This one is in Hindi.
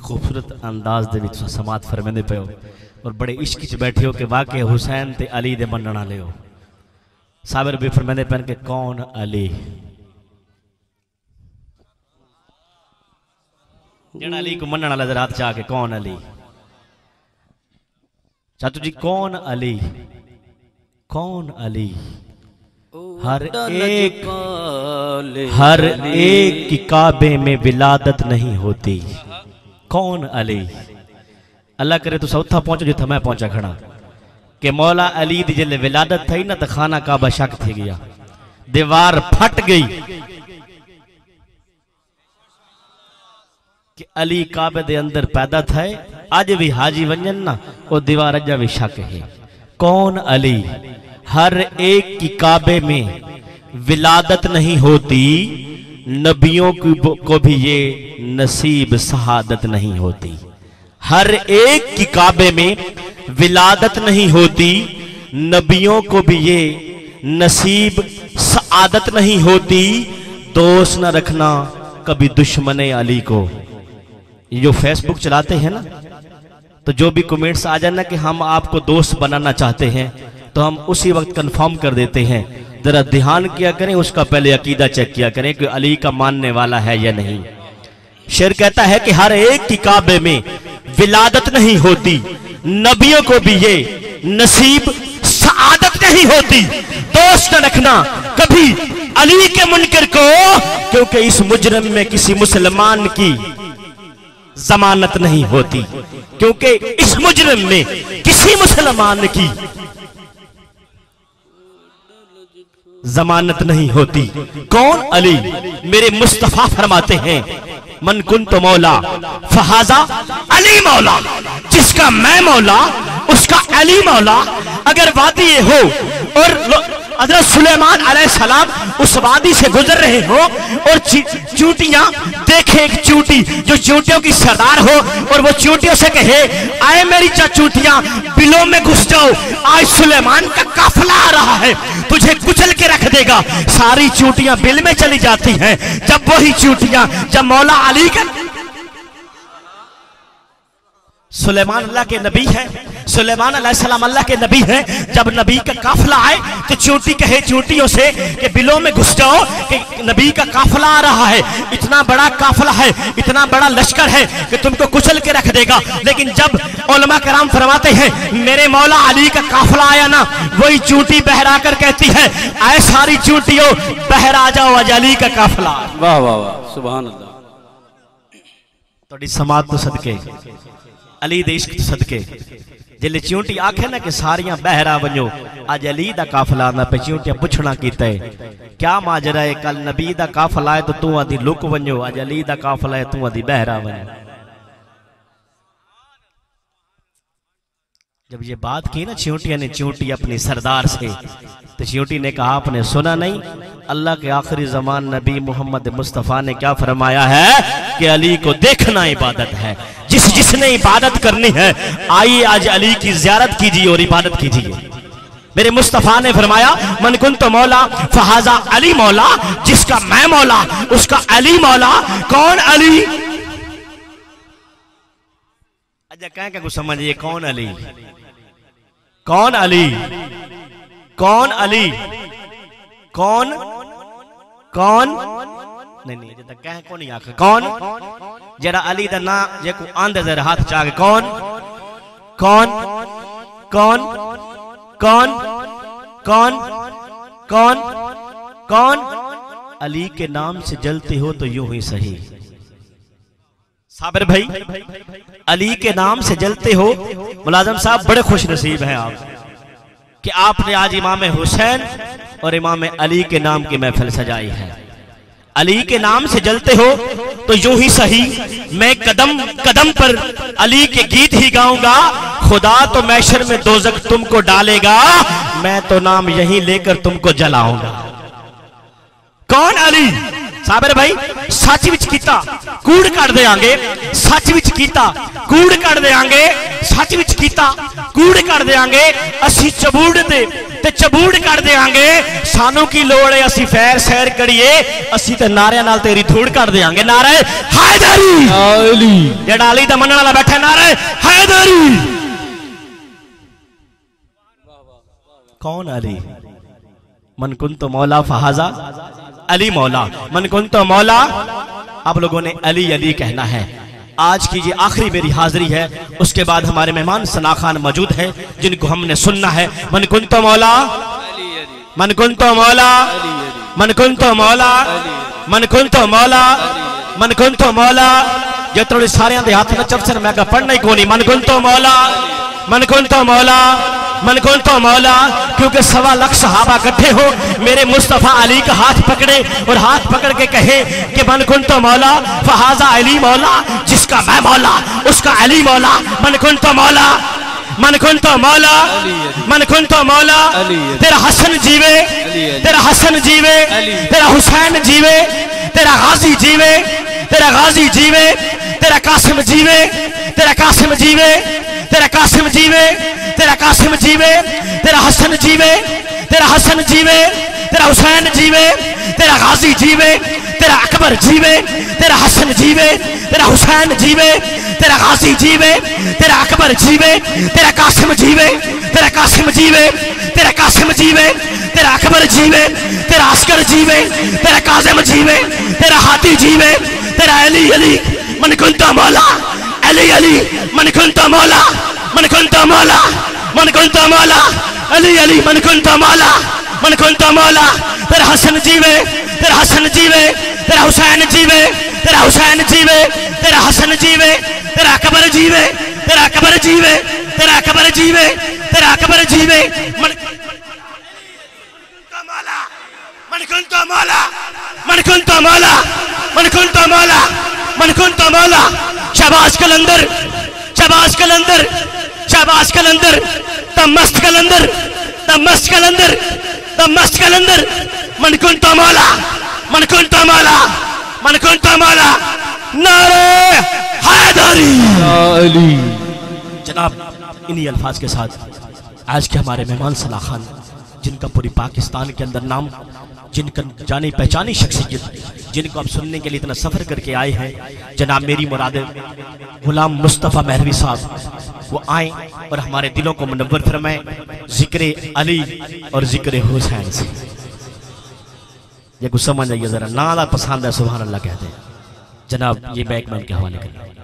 खूबसूरत अंदाज दे विच समात फरमांदे पे हो और बड़े इश्क च बैठे हो कि वाकई हुसैन ते अली दे मनण वाले हो। साबिर भी फरमांदे पे कि कौन अली, जेड़ा अली को मनण वाला रात चाह के कौन अली। चाचू जी कौन अली, कौन अली। हर एक की काबे में विलादत नहीं होती। कौन अली। अल्लाह करे तो सौथा पहुंचो जिथे मैं पहुंचा खड़ा कि मौला अली दी जिले विलादत थी ना तो खाना काबा शक थी गया, दीवार फट गई कि अली काबे दे अंदर पैदा थे। अज भी हाजी वंजन ना वो दीवार अजा भी शक है। कौन अली। हर एक की काबे में विलादत नहीं होती, नबियों को भी ये नसीब शहादत नहीं होती। हर एक की काबे में विलादत नहीं होती, नबियों को भी ये नसीब सआदत नहीं होती। दोस्त न रखना कभी दुश्मने अली को। ये जो फेसबुक चलाते हैं ना, तो जो भी कमेंट्स आ जाए ना कि हम आपको दोस्त बनाना चाहते हैं, तो हम उसी वक्त कंफर्म कर देते हैं। जरा ध्यान किया करें, उसका पहले अकीदा चेक किया करें कि अली का मानने वाला है या नहीं। शेर कहता है कि हर एक की काबे में विलादत नहीं होती, नबियों को भी ये नसीब सआदत नहीं होती। दोस्त न रखना कभी अली के मुनकर को, क्योंकि इस मुजरम में किसी मुसलमान की जमानत नहीं होती। क्योंकि इस मुजरम में किसी मुसलमान की जमानत नहीं होती। कौन अली। मेरे मुस्तफा फरमाते हैं मन कुंत मौला फहाजा अली मौला। जिसका मैं मौला उसका अली मौला। अगर वादी ये हो और हज़रत सुलेमान अलैहिस्सलाम उस वादी से गुजर रहे हो और चूंटियां देखे, एक चूंटी जो चूंटियों की सरदार हो और वो चूंटियों से कहे आए मेरी चूंटियां बिलों में घुस जाओ, आज सुलेमान का काफिला आ रहा है, तुझे कुचल के रख देगा। सारी चूंटियां बिल में चली जाती हैं। जब वही चूंटियां जब मौला अली का, सुलेमान अल्लाह के नबी है, सुलेमान अलैहिस्सलाम अल्लाह के नबी हैं। जब नबी का काफिला आए तो चूंटी कहे चूंटियों से कि बिलों में घुस जाओ कि नबी का काफिला आ रहा है, इतना बड़ा काफिला है, इतना बड़ा लश्कर है कि तुमको कुचल के रख देगा। लेकिन जब उलमा कराम फरमाते हैं मेरे मौला अली का काफिला आया ना, वही चूंटी बहरा कर कहती है आए सारी चूंटियों बहरा जाओ, आज अली का काफिला। वाह वाह वाह, सुभान अल्लाह। थोड़ी समात तो सदके, अली दे इश्क तो सदके। जिले चूंटी आखे ना कि सारियां बहरा वनो, अज अली दा काफिला आंदा पे। चूंटियां पुछना कीता है क्या माजरा है, कल नबी दा काफिला है तो तू आदि लुक वनो, अज अली दा काफिला है तू आदि बहरा वनो। जब ये बात की ना चूंटिया ने, चूंटी अपनी सरदार से, तो चूंटी ने कहा आपने सुना नहीं, अल्लाह के आखिरी जमान नबी मोहम्मद मुस्तफ़ा ने क्या फरमाया है कि अली को देखना इबादत है। जिसने इबादत करनी है आइए आज अली की ज़ियारत कीजिए और इबादत कीजिए। मेरे मुस्तफ़ा ने फरमाया मन कुंत मौला फहाजा अली मौला। जिसका मैं मौला उसका अली मौला। कौन अली। अच्छा कह कुछ समझिए, कौन अली, कौन अली, कौन अली, कौन कौन नहीं नहीं जब तक कह को नहीं आख कौन जरा अली दा ना जे को आंदे जरा हाथ चाह कौन कौन कौन कौन कौन कौन कौन। अली के नाम से जलते हो तो यूं ही सही। साबिर भाई अली के नाम से जलते हो। मुलाजम साहब बड़े खुश नसीब हैं आप कि आपने आज इमाम हुसैन और इमाम अली के नाम की महफिल सजाई है। अली के नाम से जलते हो तो यूं ही सही, मैं कदम कदम पर अली के गीत ही गाऊंगा। खुदा तो मैशर में दोज़ख तुमको डालेगा, मैं तो नाम यही लेकर तुमको जलाऊंगा। कौन अली। साबिर भाई सच विच कीता कूड़ कट देंगे, सच विच कीता कूड़ कट देंगे, सच विच कीता कूड़ कट देंगे। असी चबूड़ दे ते चबूड़ कर देंगे। सानू की लोड़ है असी फैर सैर करिए, असी ते नारियां नाल तेरी धूड़ कर देंगे। नारे हैदरी जेड़ा अली दा मनण वाला बैठा, नारे हैदरी। कौन अली? मन कुन तो मौला फहाजा अली मौला, मन कुन तो मौला। आप लोगों ने अली अली कहना है। आज की ये आखिरी मेरी हाजिरी है, उसके बाद हमारे मेहमान सना खान मौजूद हैं जिनको हमने सुनना है। मन कुन तो मौला, मन कुन तो मौला, मन कुन तो मौला, मन कुन तो मौला, मन कुन तो मौला। जो थोड़े सारे हाथ न चपसन मैं पढ़ना ही कोनी। मन कुन तो मौला, मन कुन तो मौला, मन कुन तो मौला। क्योंकि 1.25 लाख सहाबा इकट्ठे हो, मेरे मुस्तफा अली का हाथ पकड़े और हाथ पकड़ के कहे कि मन कुन तो मौला फहाजा अली मौला, जिसका मैं मौला उसका अली मौला। मन कुन तो मौला, मन कुन तो मौला, मन कुन तो मौला। तेरा हसन जीवे, तेरा हसन जीवे, तेरा हुसैन जीवे, तेरा गाजी जीवे, तेरा गाजी जीवे, तेरा कासिम जीवे, तेरा कासिम जीवे, तेरा कासिम जीवे, तेरा कासिम जीवे, तेरा हसन जीवे, तेरा हसन जीवे, तेरा हुसैन जीवे, तेरा गाजी जीवे, तेरा अकबर जीवे, तेरा हसन जीवे, तेरा हुसैन जीवे, तेरा गाजी जीवे, तेरा अकबर जीवे, तेरा कासिम जीवे, तेरा कासिम जीवे, तेरा कासिम जीवे, तेरा अकबर जीवे, तेरा अस्कर जीवे, तेरा कासिम जीवे, तेरा हाथी जीवे, तेरा अली अली। मन कुन तो मौला अली अली, मन कुन तो मौला, मन कुन तो मौला, मन कुन तो मौला अली अली, मन कुन तो मौला, मन कुन तो मौला। तेरा हसन जीवे, तेरा हसन जीवे, तेरा हुसैन जीवे, तेरा हुसैन जीवे, तेरा हसन जीवे, तेरा अकबर जीवे, तेरा अकबर जीवे, तेरा अकबर जीवे, तेरा अकबर जीवे। मन कुन तो मौला, मन कुन तो मौला, मन कुन तो मौला, मन कुन तो मौला। शाबाश कलंदर, शाबाश कलंदर, शाबाश कलंदर, तमस्त कलंदर, तमस्त कलंदर, तमस्त कलंदर। मन कुन तो मौला, मन कुन तो मौला, मन कुन तो मौला। नारे हैदरी। जनाब इन्हीं अल्फाज के साथ आज के हमारे मेहमान सना खान, जिनका पूरी पाकिस्तान के अंदर नाम, जिनका जानी पहचानी शख्सियत, जिनको आप सुनने के लिए इतना सफ़र करके आए हैं, जनाब मेरी मुराद गुलाम मुस्तफ़ा महरवी साहब, वो आए और हमारे दिलों को मुनव्वर फरमाएं जिक्र अली और जिक्र हुसैन से। ये कुछ समझ आइए जरा, नाला पसंद है सुभान अल्लाह कहते हैं। जनाब ये बैकमैन के हवाले करें।